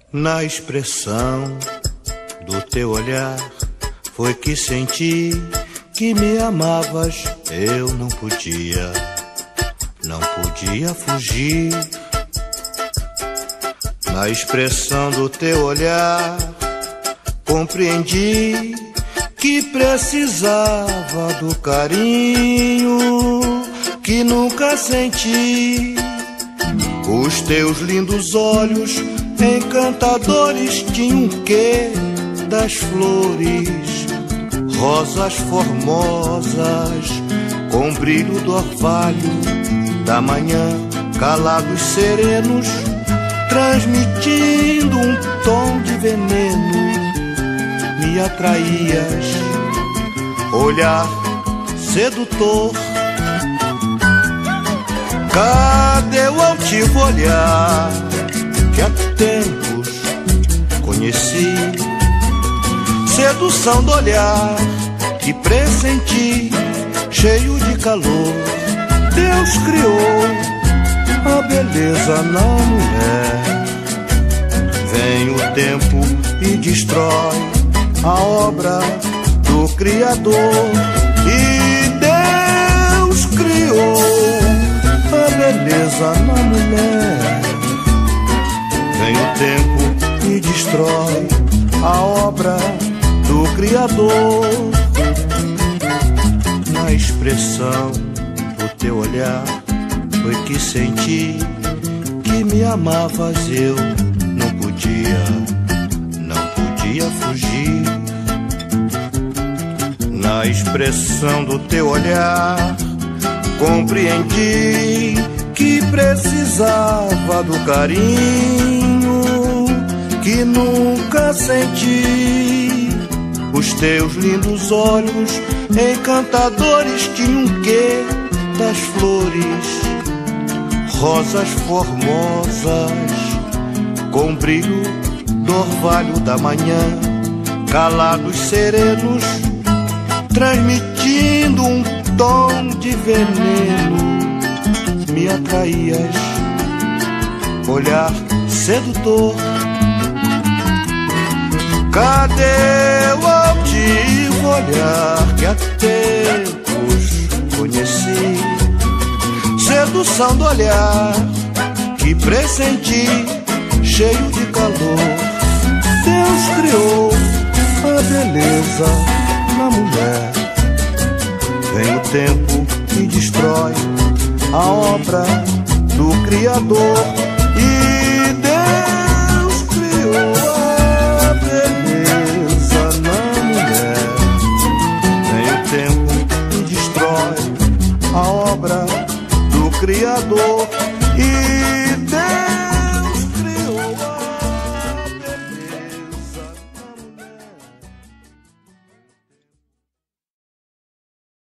Na expressão do teu olhar foi que senti que me amavas. Eu não podia fugir. Na expressão do teu olhar compreendi que precisava do carinho que nunca senti. Os teus lindos olhos encantadores tinham um quê das flores, rosas formosas com brilho do orvalho da manhã, calados serenos, transmitindo um tom de veneno. Me atraías, olhar sedutor. Cadê o altivo olhar que há tempos conheci? Sedução do olhar que pressenti, cheio de calor. Deus criou a beleza na mulher. Vem o tempo e destrói a obra do Criador. E Deus criou a beleza na mulher. Vem o tempo e destrói a obra do Criador. Na expressão do teu olhar foi que senti que me amavas. Eu não podia fugir. Na expressão do teu olhar compreendi que precisava do carinho que nunca senti. Os teus lindos olhos encantadores tinham um quê das flores, rosas formosas com brilho do orvalho da manhã, calados serenos, transmitindo um tom de veneno. Me atraías, olhar sedutor. Cadê o altivo olhar que há tempos conheci? Sedução do olhar que pressenti, cheio de calor. Deus criou a beleza na mulher. Vem o tempo e destrói a obra do Criador.